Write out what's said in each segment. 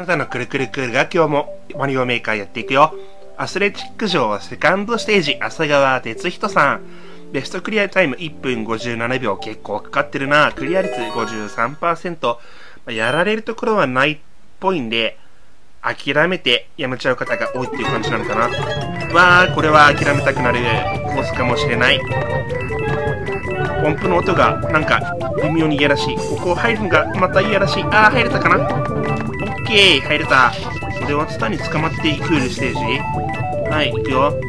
方のくるくるクールが今日もマリオメーカーやっていくよ。アスレチック場セカンドステージ、浅川哲人さん。ベストクリアタイム1分57秒。結構かかってるな。クリア率 53%。やられるところはないっぽいんで、諦めてやめちゃう方が多いっていう感じなのかな。わー、これは諦めたくなるコースかもしれない。音符の音がなんか微妙にいやらしい。ここ入るのがまたいやらしい。あー、入れたかな。オッケー、入れた。これはツタに捕まっていくステージ。はい、いくよ。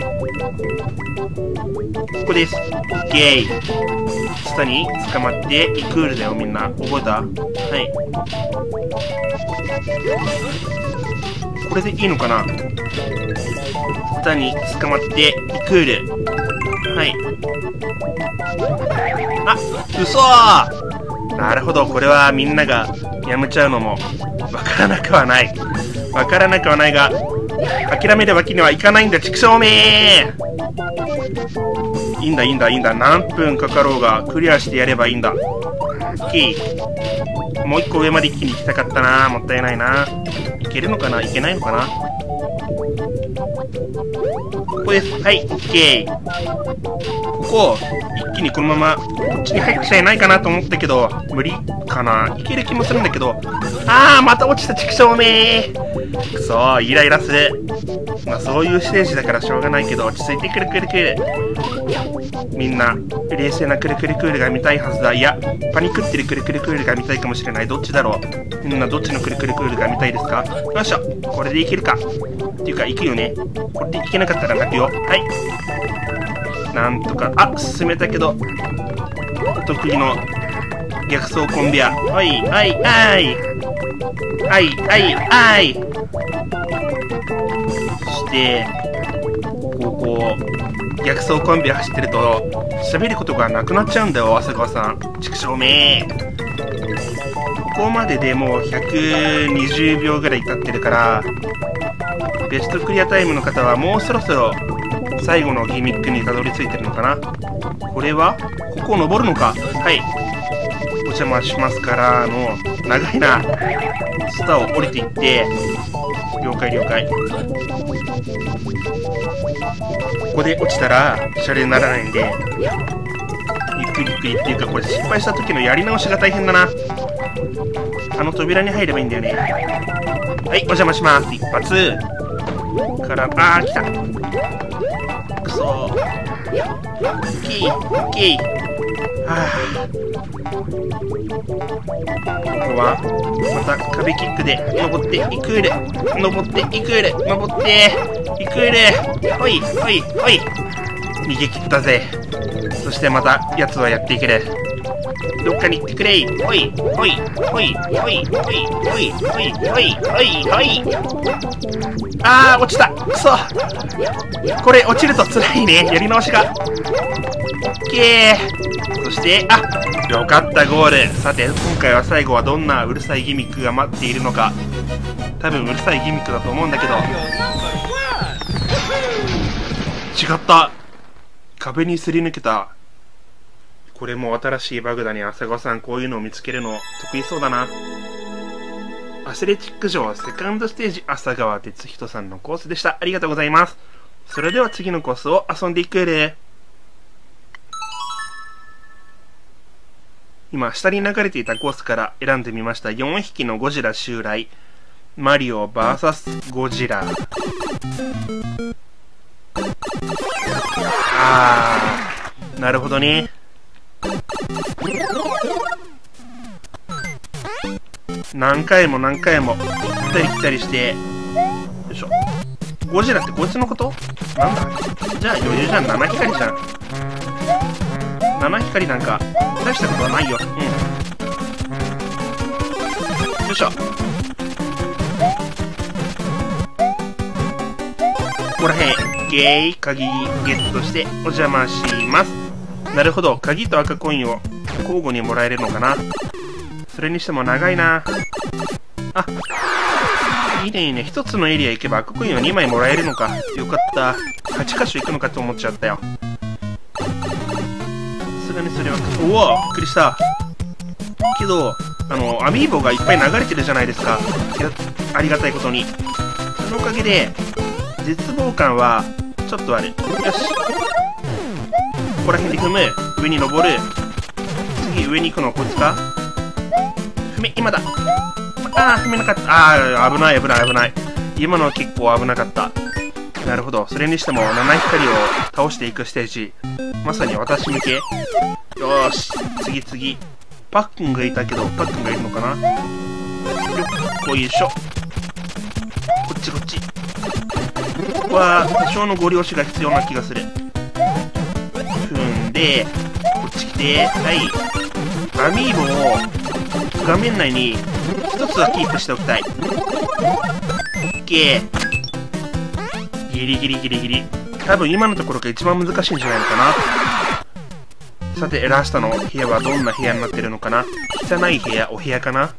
ここです。オッケー。ツタに捕まってイクールだよ、みんな。覚えた？はい。これでいいのかな？ツタに捕まってイクール。はい。あ、嘘ー！なるほど、これはみんながやめちゃうのもわからなくはない。わからなくはないが、諦めるわけにはいかないんだ、畜生めー！いいんだ、いいんだ、いいんだ。何分かかろうがクリアしてやればいいんだ。オッケー。もう一個上まで一気に行きたかったな。もったいないな。いけるのかな？いけないのかな？ここです。はい、オッケー。ここ、一気にこのまま、こっちに入っちゃいないかなと思ったけど、無理かな？いける気もするんだけど、あー、また落ちた畜生めー！くそー、イライラする。まあ、そういうステージだからしょうがないけど、落ち着いてくるくるくる。みんな、冷静なくるくるクールが見たいはずだ。いや、パニックってるくるくるクールが見たいかもしれない。どっちだろう？みんなどっちのくるくるクールが見たいですか？よいしょ。これでいけるか。っていうか、いくよね。これでいけなかったら泣くよ。はい。なんとか、あ、進めたけど、得意の逆走コンビア。はい、はい、はい。はい、はい、はい。そして、こう、逆走コンビア走ってると、喋ることがなくなっちゃうんだよ、浅川さん。畜生めー。ここまででもう120秒ぐらい経ってるから、ベストクリアタイムの方はもうそろそろ最後のギミックにたどり着いてるのかな。これはここを登るのか。はい、お邪魔しますからの長いな。スタを降りていって、了解了解。ここで落ちたらシャレにならないんで、ゆっくりゆっくりっていうか、これ失敗した時のやり直しが大変だな。あの扉に入ればいいんだよね。はい、お邪魔します。一発から、あー、来た。くそー。キー、キー。はぁ。ここは、また壁キックで登っていくーる。登っていくーる。登っていくーる。ほい、ほい、ほい。逃げ切ったぜ。そしてまた、奴はやっていける。どっかに行ってくれ。ほい、ほい、ほい、ほい、ほい、ほい、ほい、ほい、ほい、ほい。あー、落ちた。くそ。これ落ちると辛いね。やり直しが。オッケー。そして、あ、よかった、ゴール。さて、今回は最後はどんなうるさいギミックが待っているのか。多分うるさいギミックだと思うんだけど。違った。壁にすり抜けた。これも新しいバグだね。浅川さん、こういうのを見つけるの得意そうだな。アスレチック場セカンドステージ、浅川哲人さんのコースでした。ありがとうございます。それでは次のコースを遊んでいくれ。今、下に流れていたコースから選んでみました。4匹のゴジラ襲来。マリオ VS ゴジラ。なるほどね。何回も何回も行ったり来たりして、よいしょ。ゴジラってこいつのこと？なんだ？じゃあ余裕じゃん。七光じゃん。七光なんか大したことはないよ。よいしょ。ここらへんゲー鍵ゲットしてお邪魔します。なるほど、鍵と赤コインを交互にもらえるのかな。それにしても長いな。あ、いいねいいね。一つのエリア行けば赤コインを2枚もらえるのか。よかった。8箇所行くのかと思っちゃったよ。さすがにそれは、おお、びっくりした。 けど、アミーボがいっぱい流れてるじゃないですか。ありがたいことに。そのおかげで、絶望感は、ちょっとある。よし。ここら辺で踏む。上に登る。次、上に行くのはこいつか？踏め、今だ。あー、踏めなかった。あー、危ない、危ない、危ない。今のは結構危なかった。なるほど。それにしても、七光を倒していくステージ。まさに私向け。よーし。次次。パックンがいたけど、パックンがいるのかな？よっこいしょ。こっちこっち。ここは、多少のご了承が必要な気がする。踏んで、こっち来て、はい。アミーボを画面内に一つはキープしておきたい。オッケー。ギリギリギリギリ。多分今のところが一番難しいんじゃないのかな。さて、ラストの部屋はどんな部屋になってるのかな。汚い部屋、お部屋かな。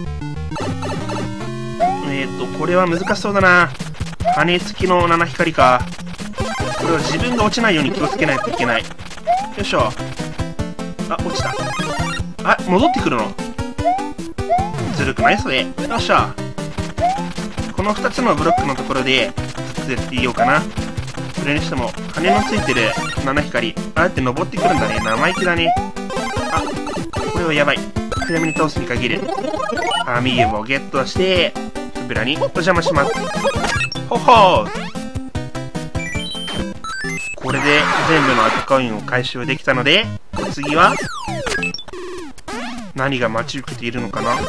これは難しそうだな。羽付きの七光か。これは自分が落ちないように気をつけないといけない。よいしょ。あ、落ちた。あ、戻ってくるの？ずるくないそれ。よっしゃ。この2つのブロックのところで、ずっとやっていようかな。それにしても、羽のついてる七光、ああやって登ってくるんだね。生意気だね。あ、これはやばい。早めに倒すに限る。アミーボをゲットして、扉にお邪魔します。ほほー。これで全部の赤コインを回収できたので、次は、何が待ち受けているのかな。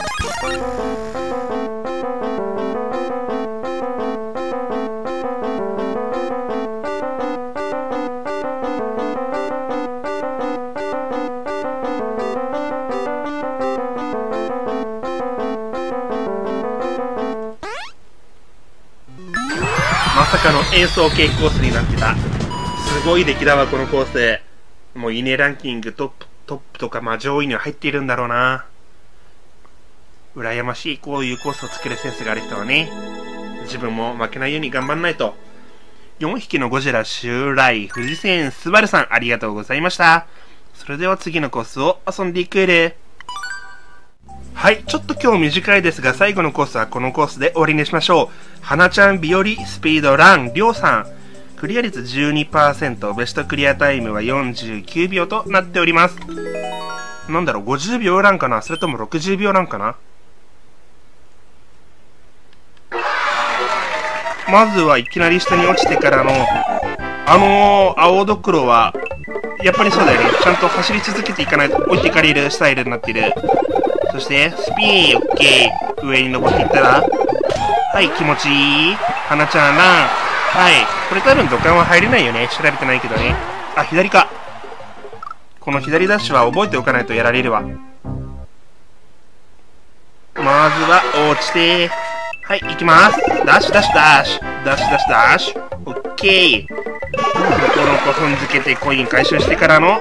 まさかの演奏系コースになってた。すごい出来だわ、このコース。もうイネランキングトップとか、まあ上位には入っているんだろうな。羨ましい、こういうコースを作るセンスがある人はね。自分も負けないように頑張んないと。4匹のゴジラ襲来、藤仙スバルさん、ありがとうございました。それでは次のコースを遊んでいくれ。はい、ちょっと今日短いですが、最後のコースはこのコースで終わりにしましょう。花ちゃん日和スピードラン、りょうさん。クリア率 12%、ベストクリアタイムは49秒となっております。なんだろう、50秒ランかな、それとも60秒ランかな。まずはいきなり下に落ちてからの、青ドクロは、やっぱりそうだよね。ちゃんと走り続けていかないと置いていかれるスタイルになっている。そして、スピン、オッケー。上に登っていったら、はい、気持ちいい。花ちゃんラン。はい。これ多分土管は入れないよね。調べてないけどね。あ、左か。この左ダッシュは覚えておかないとやられるわ。まずは、落ちて、はい、行きます。ダッシュダッシュダッシュ。ダッシュダッシュダッシュ。オッケー。この子踏んづけてコイン回収してからの、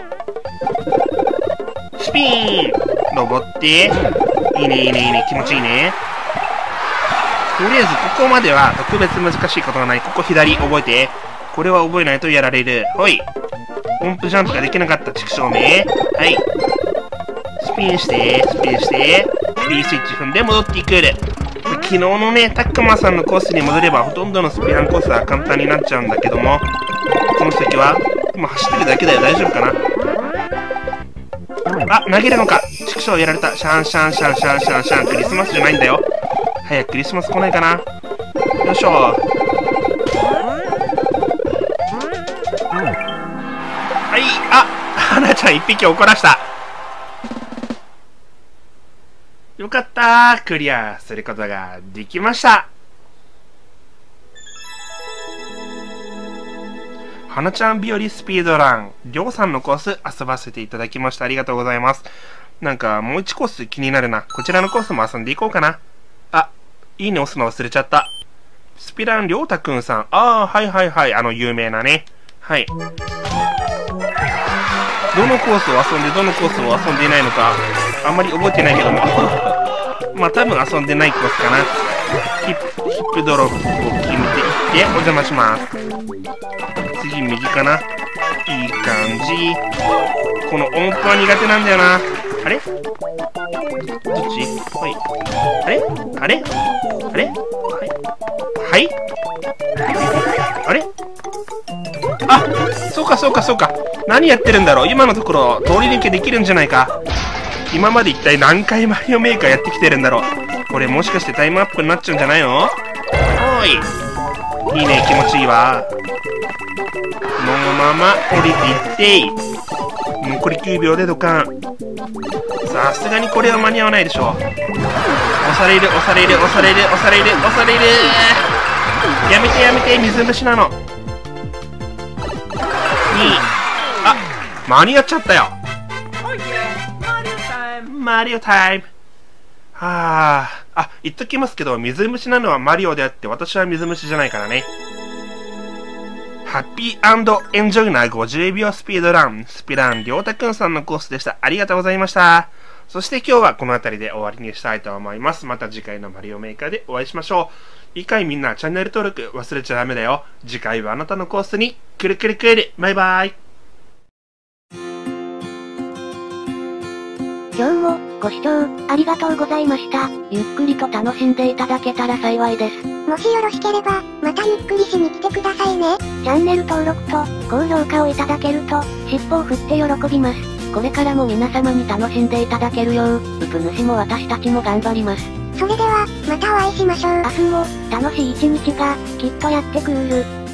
スピン。登って、いいねいいねいいね、気持ちいいね。とりあえずここまでは特別難しいことがない。ここ左覚えて。これは覚えないとやられる。ほい。音符ジャンプができなかった畜生め。はい。スピンして、スピンして、フリースイッチ踏んで戻っていく。昨日のね、タックマンさんのコースに戻ればほとんどのスピランコースは簡単になっちゃうんだけども、この先は、今走ってるだけだよ。大丈夫かな。あ、投げるのか。畜生やられた。シャンシャンシャンシャンシャンシャン。クリスマスじゃないんだよ。早くクリスマス来ないかな。よいしょ。はい、あ、花ちゃん一匹怒らした。よかったー。クリアすることができました。花ちゃん日和スピードラン、りょうさんのコース遊ばせていただきました。ありがとうございます。なんかもう1コース気になるな。こちらのコースも遊んでいこうかな。あ、いいね押すの忘れちゃった。スピランりょうたくんさん。ああ、はいはいはい。有名なね。はい。どのコースを遊んで、どのコースを遊んでいないのか、あんまり覚えてないけども。まあ多分遊んでないコースかな。ヒップドロップを決めていってお邪魔します。次右かな。いい感じ。この音符は苦手なんだよな。あれはい。あれあれあれはい、あれあ、そうかそうかそうか。何やってるんだろう。今のところ通り抜けできるんじゃないか。今まで一体何回マリオメーカーやってきてるんだろう。これもしかしてタイムアップになっちゃうんじゃないの？おい。いいね、気持ちいいわ。このまま降りていって、残り9秒でドカン。さすがにこれは間に合わないでしょう。押される、押される、押される、押される、押される。やめてやめて、水虫なの。あ、間に合っちゃったよ。マリオタイム。はあ、言っときますけど、水虫なのはマリオであって、私は水虫じゃないからね。ハッピー&エンジョイな50秒スピードラン、スピランりょうたくんさんのコースでした。ありがとうございました。そして今日はこの辺りで終わりにしたいと思います。また次回のマリオメーカーでお会いしましょう。いいかいみんな、チャンネル登録忘れちゃダメだよ。次回はあなたのコースにくるくるくる。バイバイ。 今日もご視聴ありがとうございました。ゆっくりと楽しんでいただけたら幸いです。 もしよろしければ、またゆっくりしに来てくださいね。 チャンネル登録と高評価をいただけると、尻尾を振って喜びます。これからも皆様に楽しんでいただけるよう、ウプ主も私たちも頑張ります。 それでは、またお会いしましょう。 明日も楽しい一日がきっとやってくる。